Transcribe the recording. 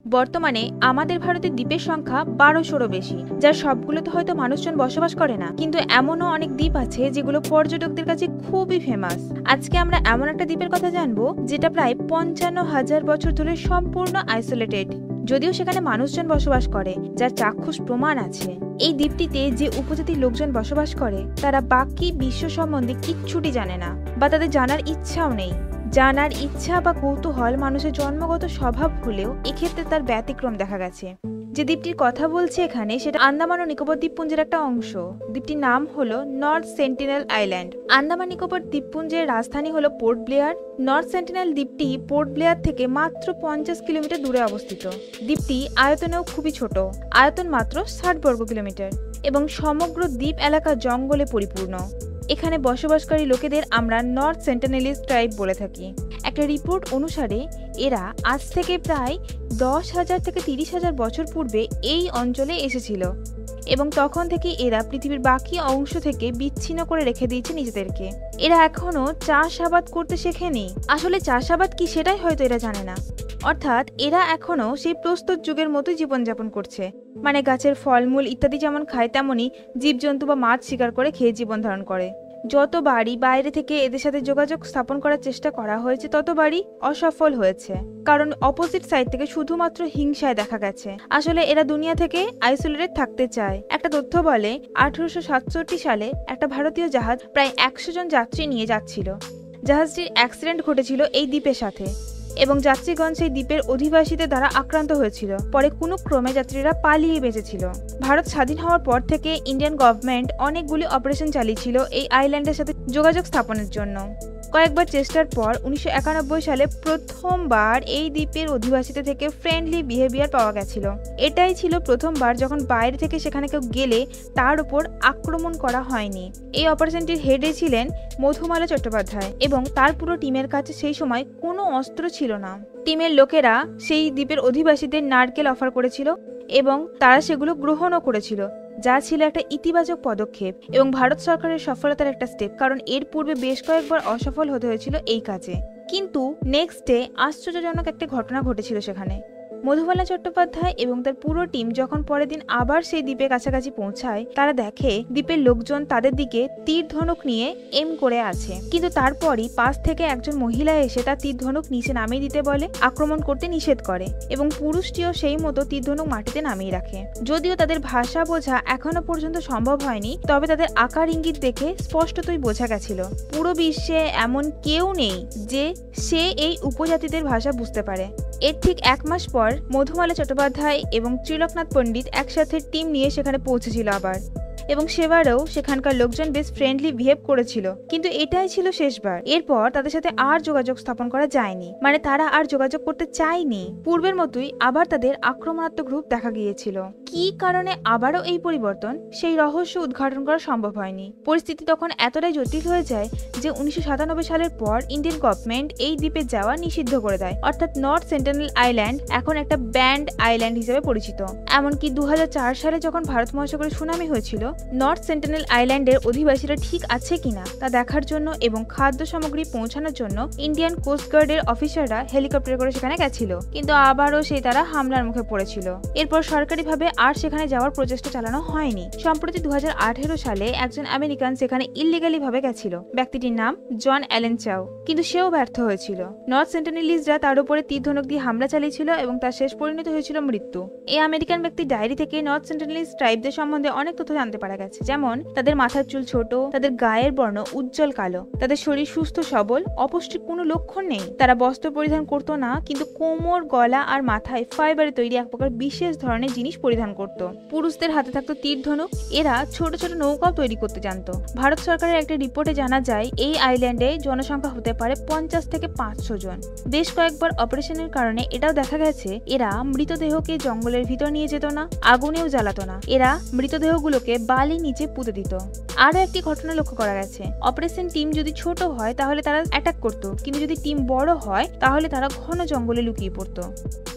বর্তমানে আমাদের ভারতের দ্বীপের সংখ্যা ১২০০রও বেশি, যার সবগুলোতে হয়তো মানুষজন বসবাস করে না, কিন্তু এমনও অনেক দ্বীপ আছে যেগুলো পর্যটকদের কাছে খুবই ফেমাস। আজকে আমরা এমন একটা দ্বীপের কথা জানবো যেটা প্রায় ৫৫,০০০ বছর ধরে সম্পূর্ণ আইসোলেটেড, যদিও সেখানে মানুষজন বসবাস করে, যার চাক্ষুষ প্রমাণ আছে। এই দ্বীপটিতে যে উপজাতির লোকজন বসবাস করে তারা বাকি বিশ্ব সম্বন্ধে কিচ্ছুটি জানে না, বা তাদের জানার ইচ্ছাও নেই। জানার ইচ্ছা বা কৌতূহল মানুষের জন্মগত স্বভাব হলেও এক্ষেত্রে তার ব্যতিক্রম দেখা গেছে। যে দ্বীপটির কথা বলছি এখানে সেটা আন্দামান ও নিকোবর দ্বীপপুঞ্জের একটা অংশ। দ্বীপটির নাম হলো North Sentinel Island. Andaman Nicobar দ্বীপপুঞ্জের রাজধানী হলো পোর্ট ব্লেয়ার। নর্থ সেন্টিনেল দ্বীপটি পোর্ট ব্লেয়ার থেকে মাত্র ৫০ কিলোমিটার দূরে অবস্থিত। দ্বীপটি আয়তনেও খুবই ছোট, আয়তন মাত্র ৬০ বর্গ কিলোমিটার, এবং সমগ্র দ্বীপ এলাকা জঙ্গলে পরিপূর্ণ। এখানে বসবাসকারী লোকেদের আমরা নর্থ সেন্টিনেলিস্ট ট্রাইব বলে থাকি। একটা রিপোর্ট অনুসারে এরা আজ থেকে প্রায় ১০,০০০ থেকে ৩০,০০০ বছর পূর্বে এই অঞ্চলে এসেছিল, এবং তখন থেকে এরা পৃথিবীর বাকি অংশ থেকে বিচ্ছিন্ন করে রেখে দিয়েছে নিজেদেরকে। এরা এখনো চাষাবাদ করতে শেখেনি। আসলে চাষাবাদ কি সেটাই হয়তো এরা জানে না। অর্থাৎ এরা এখনো সেই প্রস্তর যুগের মতোই জীবনযাপন করছে, মানে গাছের ফলমূল ইত্যাদি যেমন খায় তেমনই জীবজন্তু বা মাছ শিকার করে খেয়ে জীবন ধারণ করে। যতবারই বাইরে থেকে এদের সাথে যোগাযোগ স্থাপন করার চেষ্টা করা হয়েছে ততবারই অসফল হয়েছে, কারণ অপোজিট সাইড থেকে শুধুমাত্র হিংসায় দেখা গেছে। আসলে এরা দুনিয়া থেকে আইসোলেটেড থাকতে চায়। একটা তথ্য বলে ১৮৬৭ সালে একটা ভারতীয় জাহাজ প্রায় ১০০ জন যাত্রী নিয়ে যাচ্ছিল। জাহাজটির অ্যাক্সিডেন্ট ঘটেছিল এই দ্বীপের সাথে, এবং যাত্রীগণ সেই দ্বীপের অধিবাসীদের দ্বারা আক্রান্ত হয়েছিল। পরে কোনো ক্রমে যাত্রীরা পালিয়ে বেঁচেছিল। ভারত স্বাধীন হওয়ার পর থেকে ইন্ডিয়ান গভর্নমেন্ট অনেকগুলি অপারেশন চালিয়েছিল এই আইল্যান্ডের সাথে যোগাযোগ স্থাপনের জন্য। কয়েকবার চেষ্টার পর ১৯৯১ সালে প্রথমবার এই দ্বীপের অধিবাসীদের থেকে ফ্রেন্ডলি বিহেভিয়ার পাওয়া গেছিল। এটাই ছিল প্রথমবার যখন বাইরে থেকে সেখানে কেউ গেলে তার উপর আক্রমণ করা হয়নি। এই অপারেশনটির হেডে ছিলেন মধুমালা চট্টোপাধ্যায়, এবং তার পুরো টিমের কাছে সেই সময় কোনো অস্ত্র ছিল না। টিমের লোকেরা সেই দ্বীপের অধিবাসীদের নারকেল অফার করেছিল, এবং তারা সেগুলো গ্রহণও করেছিল, যা ছিল একটা ইতিবাচক পদক্ষেপ এবং ভারত সরকারের সফলতার একটা স্টেপ, কারণ এর পূর্বে বেশ কয়েকবার অসফল হতে হয়েছিল এই কাজে। কিন্তু নেক্সট ডে আশ্চর্যজনক একটা ঘটনা ঘটেছিল সেখানে। মধুমালা চট্টোপাধ্যায় এবং তার পুরো টিম যখন পরের দিন আবার সেই দ্বীপের কাছাকাছি পৌঁছায়, তারা দেখে দ্বীপের লোকজন তাদের দিকে তীর ধনুক নিয়ে এম করে আছে। কিন্তু তারপরই পাশ থেকে একজন মহিলা এসে তার তীর ধনুক নিচে নামিয়ে দিতে বলে, আক্রমণ করতে নিষেধ করে, এবং পুরুষটিও সেই মতো তীর ধনুক মাটিতে নামিয়ে রাখে। যদিও তাদের ভাষা বোঝা এখনো পর্যন্ত সম্ভব হয়নি, তবে তাদের আকার ইঙ্গিত দেখে স্পষ্টতই বোঝা গেছিল পুরো বিশ্বে এমন কেউ নেই যে সে এই উপজাতিদের ভাষা বুঝতে পারে। এর ঠিক ১ মাস পর মধুমালা চট্টোপাধ্যায় এবং ত্রিলোকনাথ পণ্ডিত একসাথে টিম নিয়ে সেখানে পৌঁছেছিল আবার, এবং সেবারেও সেখানকার লোকজন বেশ ফ্রেন্ডলি বিহেভ করেছিল। কিন্তু এটাই ছিল শেষবার। এরপর তাদের সাথে আর যোগাযোগ স্থাপন করা যায়নি, মানে তারা আর যোগাযোগ করতে চায়নি। পূর্বের মতোই আবার তাদের আক্রমণাত্মক রূপ দেখা গিয়েছিল। কি কারণে আবারও এই পরিবর্তন, সেই রহস্য উদ্ঘাটন করা সম্ভব হয়নি। পরিস্থিতি তখন এতটাই জটিল হয়ে যায় যে ১৯৯৭ সালের পর ইন্ডিয়ান গভর্নমেন্ট এই দ্বীপে যাওয়া নিষিদ্ধ করে দেয়। অর্থাৎ নর্থ সেন্টিনেল আইল্যান্ড এখন একটা ব্যান্ড আইল্যান্ড হিসেবে পরিচিত। এমনকি ২০০৪ সালে যখন ভারত মহাসাগরে সুনামি হয়েছিল, নর্থ সেন্টিনেল আইল্যান্ডের অধিবাসীরা ঠিক আছে কিনা তা দেখার জন্য এবং খাদ্য সামগ্রী পৌঁছানোর জন্য ইন্ডিয়ান কোস্ট গার্ডের অফিসাররা হেলিকপ্টারে করে সেখানে গেছিল, কিন্তু আবারও তারা হামলার মুখে পড়েছিল। এরপর সরকারিভাবে আর সেখানে যাওয়ার প্রচেষ্টা চালানো হয়নি। সম্প্রতি ২০১৮ সালে একজন আমেরিকান সেখানে ইললিগালি ভাবে গেছিল। ব্যক্তিটির নাম জন অ্যালেন চাও, কিন্তু সেও ব্যর্থ হয়েছিল। নর্থ সেন্টিনেলিস্টরা তার উপরে তীর ধনুক দিয়ে হামলা চালিয়েছিল এবং তার শেষ পরিণত হয়েছিল মৃত্যু। এই আমেরিকান ব্যক্তির ডায়েরি থেকে নর্থ সেন্টিনেলিস্ট ট্রাইবদের সম্বন্ধে অনেক তথ্য জানতে পারা গেছে, যেমন তাদের মাথার চুল ছোট, তাদের গায়ের বর্ণ উজ্জ্বল কালো, তাদের শরীর সুস্থ সবল, অপুষ্টির কোনো লক্ষণ নেই, তারা বস্ত্র পরিধান করতো না, কিন্তু কোমর, গলা আর মাথায় ফাইবারে তৈরি এক প্রকার বিশেষ ধরনের জিনিস পরিধান করত। পুরুষদের হাতে থাকতো তীর ধনুক। এরা ছোট ছোট নৌকাও তৈরি করতে জানতো। ভারত সরকারের একটা রিপোর্টে জানা যায় এই আইল্যান্ডে জনসংখ্যা হতে পারে ৫০ থেকে ৫০০ জন। বেশ কয়েকবার অপারেশনের কারণে এটাও দেখা গেছে এরা মৃতদেহকে জঙ্গলের ভিতর নিয়ে যেত না, আগুনেও জ্বালাতো না। এরা মৃতদেহগুলোকে বালি নিচে পুঁতে দিত। আরো একটি ঘটনা লক্ষ্য করা গেছে, অপারেশন টিম যদি ছোট হয় তাহলে তারা অ্যাটাক করত, কিন্তু যদি টিম বড় হয় তাহলে তারা ঘন জঙ্গলে লুকিয়ে পড়তো।